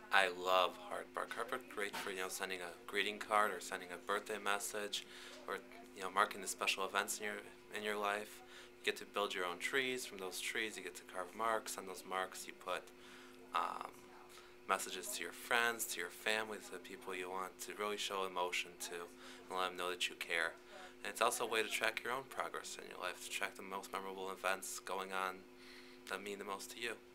I love Heartbark. Heartbark great for sending a greeting card or sending a birthday message, or marking the special events in your life. You get to build your own trees. From those trees, you get to carve marks. On those marks, you put um, messages to your friends, to your family, to the people you want to really show emotion to, and let them know that you care. And it's also a way to track your own progress in your life, to track the most memorable events going on that mean the most to you.